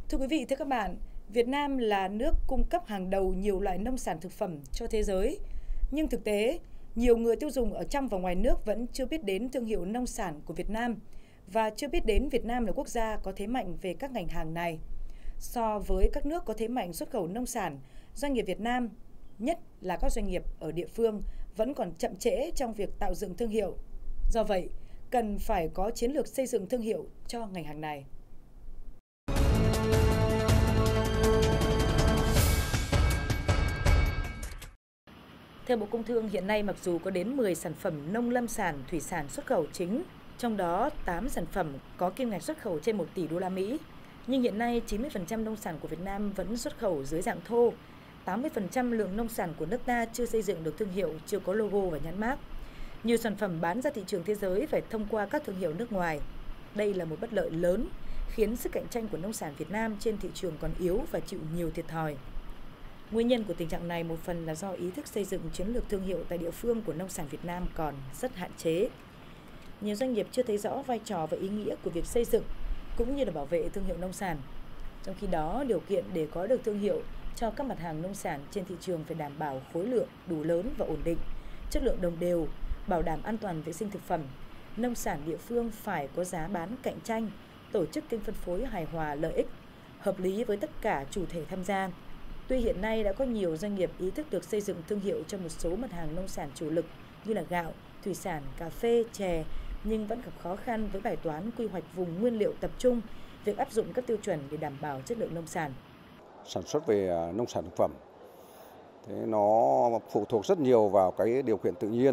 Thưa quý vị, thưa các bạn, Việt Nam là nước cung cấp hàng đầu nhiều loại nông sản thực phẩm cho thế giới. Nhưng thực tế, nhiều người tiêu dùng ở trong và ngoài nước vẫn chưa biết đến thương hiệu nông sản của Việt Nam và chưa biết đến Việt Nam là quốc gia có thế mạnh về các ngành hàng này. So với các nước có thế mạnh xuất khẩu nông sản, doanh nghiệp Việt Nam, nhất là các doanh nghiệp ở địa phương, vẫn còn chậm trễ trong việc tạo dựng thương hiệu. Do vậy, cần phải có chiến lược xây dựng thương hiệu cho ngành hàng này. Theo Bộ Công Thương, hiện nay mặc dù có đến 10 sản phẩm nông lâm sản, thủy sản xuất khẩu chính, trong đó 8 sản phẩm có kim ngạch xuất khẩu trên 1 tỷ đô la Mỹ, nhưng hiện nay 90% nông sản của Việt Nam vẫn xuất khẩu dưới dạng thô. 80% lượng nông sản của nước ta chưa xây dựng được thương hiệu, chưa có logo và nhãn mác. Nhiều sản phẩm bán ra thị trường thế giới phải thông qua các thương hiệu nước ngoài. Đây là một bất lợi lớn, khiến sức cạnh tranh của nông sản Việt Nam trên thị trường còn yếu và chịu nhiều thiệt thòi. Nguyên nhân của tình trạng này một phần là do ý thức xây dựng chiến lược thương hiệu tại địa phương của nông sản Việt Nam còn rất hạn chế. Nhiều doanh nghiệp chưa thấy rõ vai trò và ý nghĩa của việc xây dựng cũng như là bảo vệ thương hiệu nông sản. Trong khi đó, điều kiện để có được thương hiệu cho các mặt hàng nông sản trên thị trường phải đảm bảo khối lượng đủ lớn và ổn định, chất lượng đồng đều, bảo đảm an toàn vệ sinh thực phẩm. Nông sản địa phương phải có giá bán cạnh tranh, tổ chức kênh phân phối hài hòa lợi ích, hợp lý với tất cả chủ thể tham gia. Tuy hiện nay đã có nhiều doanh nghiệp ý thức được xây dựng thương hiệu cho một số mặt hàng nông sản chủ lực như là gạo, thủy sản, cà phê, chè, nhưng vẫn gặp khó khăn với bài toán quy hoạch vùng nguyên liệu tập trung, việc áp dụng các tiêu chuẩn để đảm bảo chất lượng nông sản. Sản xuất về nông sản thực phẩm, thế nó phụ thuộc rất nhiều vào cái điều kiện tự nhiên.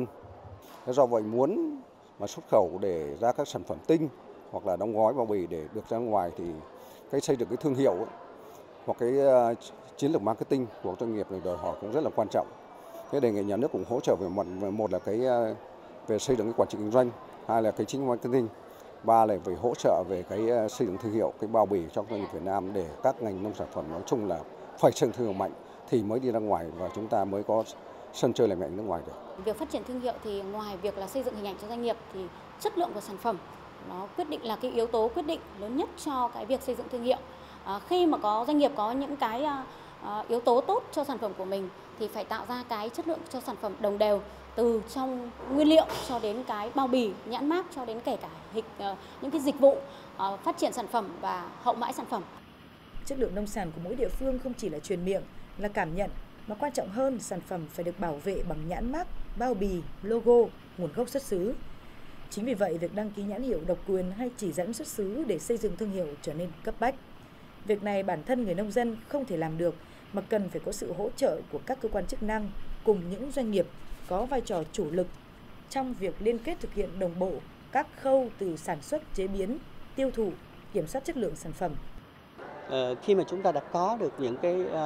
Do vậy muốn mà xuất khẩu để ra các sản phẩm tinh hoặc là đóng gói bao bì để được ra ngoài thì cái xây dựng cái thương hiệu hoặc cái chiến lược marketing của doanh nghiệp này đòi hỏi cũng rất là quan trọng. Thế đề nghị nhà nước cũng hỗ trợ về một là cái về xây dựng cái quản trị kinh doanh, hai là cái chính marketing, ba là về hỗ trợ về cái xây dựng thương hiệu, cái bao bì cho doanh nghiệp Việt Nam để các ngành nông sản phẩm nói chung là phải xây dựng thương hiệu mạnh thì mới đi ra ngoài và chúng ta mới có sân chơi lành mạnh nước ngoài được. Việc phát triển thương hiệu thì ngoài việc là xây dựng hình ảnh cho doanh nghiệp thì chất lượng của sản phẩm nó quyết định là cái yếu tố quyết định lớn nhất cho cái việc xây dựng thương hiệu. Khi mà có doanh nghiệp có những cái yếu tố tốt cho sản phẩm của mình thì phải tạo ra cái chất lượng cho sản phẩm đồng đều từ trong nguyên liệu cho đến cái bao bì, nhãn mác cho đến kể cả những cái dịch vụ phát triển sản phẩm và hậu mãi sản phẩm. Chất lượng nông sản của mỗi địa phương không chỉ là truyền miệng, là cảm nhận, mà quan trọng hơn sản phẩm phải được bảo vệ bằng nhãn mác, bao bì, logo, nguồn gốc xuất xứ. Chính vì vậy, việc đăng ký nhãn hiệu độc quyền hay chỉ dẫn xuất xứ để xây dựng thương hiệu trở nên cấp bách. Việc này bản thân người nông dân không thể làm được mà cần phải có sự hỗ trợ của các cơ quan chức năng cùng những doanh nghiệp có vai trò chủ lực trong việc liên kết thực hiện đồng bộ các khâu từ sản xuất, chế biến, tiêu thụ, kiểm soát chất lượng sản phẩm. Khi mà chúng ta đã có được những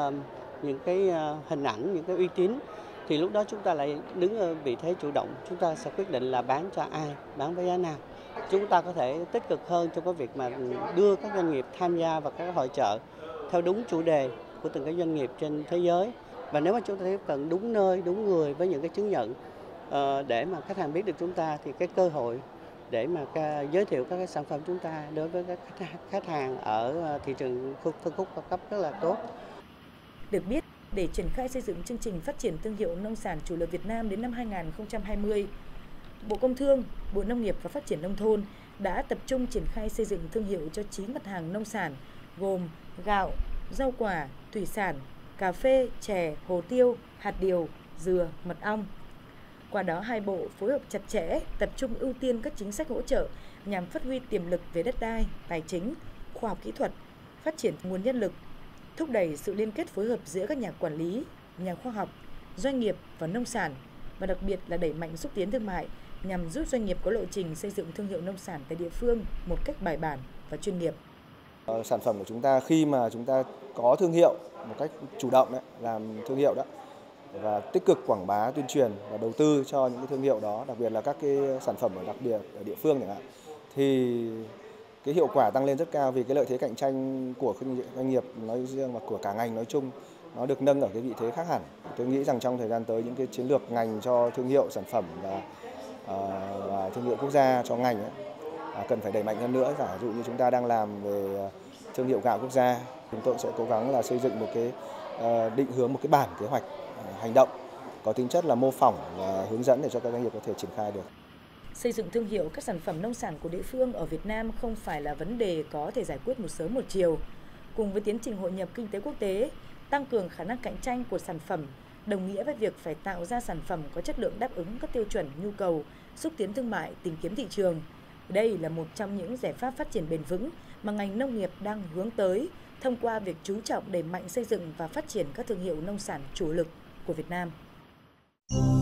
cái hình ảnh, những cái uy tín thì lúc đó chúng ta lại đứng ở vị thế chủ động, chúng ta sẽ quyết định là bán cho ai, bán với giá nào. Chúng ta có thể tích cực hơn trong cái việc mà đưa các doanh nghiệp tham gia vào các hội chợ theo đúng chủ đề của từng cái doanh nghiệp trên thế giới. Và nếu mà chúng ta tiếp cận đúng nơi, đúng người với những cái chứng nhận để mà khách hàng biết được chúng ta thì cái cơ hội để mà giới thiệu các cái sản phẩm chúng ta đối với các khách hàng ở thị trường phân khúc cao cấp rất là tốt. Được biết, để triển khai xây dựng chương trình phát triển thương hiệu nông sản chủ lực Việt Nam đến năm 2020, Bộ Công Thương, Bộ Nông nghiệp và Phát triển Nông thôn đã tập trung triển khai xây dựng thương hiệu cho 9 mặt hàng nông sản gồm gạo, rau quả, thủy sản, cà phê, chè, hồ tiêu, hạt điều, dừa, mật ong. Qua đó, hai bộ phối hợp chặt chẽ, tập trung ưu tiên các chính sách hỗ trợ nhằm phát huy tiềm lực về đất đai, tài chính, khoa học kỹ thuật, phát triển nguồn nhân lực, thúc đẩy sự liên kết phối hợp giữa các nhà quản lý, nhà khoa học, doanh nghiệp và nông sản, và đặc biệt là đẩy mạnh xúc tiến thương mại nhằm giúp doanh nghiệp có lộ trình xây dựng thương hiệu nông sản tại địa phương một cách bài bản và chuyên nghiệp. Sản phẩm của chúng ta khi mà chúng ta có thương hiệu một cách chủ động đấy, làm thương hiệu đó và tích cực quảng bá, tuyên truyền và đầu tư cho những cái thương hiệu đó, đặc biệt là các cái sản phẩm đặc biệt ở địa phương chẳng hạn, thì cái hiệu quả tăng lên rất cao vì cái lợi thế cạnh tranh của doanh nghiệp nói riêng và của cả ngành nói chung nó được nâng ở cái vị thế khác hẳn. Tôi nghĩ rằng trong thời gian tới những cái chiến lược ngành cho thương hiệu sản phẩm và thương hiệu quốc gia cho ngành ấy, cần phải đẩy mạnh hơn nữa. Giả dụ như chúng ta đang làm về thương hiệu gạo quốc gia. Chúng tôi sẽ cố gắng là xây dựng một cái định hướng, một cái bản kế hoạch hành động có tính chất là mô phỏng và hướng dẫn để cho các doanh nghiệp có thể triển khai được. Xây dựng thương hiệu các sản phẩm nông sản của địa phương ở Việt Nam không phải là vấn đề có thể giải quyết một sớm một chiều. Cùng với tiến trình hội nhập kinh tế quốc tế, tăng cường khả năng cạnh tranh của sản phẩm đồng nghĩa với việc phải tạo ra sản phẩm có chất lượng đáp ứng các tiêu chuẩn nhu cầu, xúc tiến thương mại, tìm kiếm thị trường. Đây là một trong những giải pháp phát triển bền vững mà ngành nông nghiệp đang hướng tới thông qua việc chú trọng đẩy mạnh xây dựng và phát triển các thương hiệu nông sản chủ lực của Việt Nam.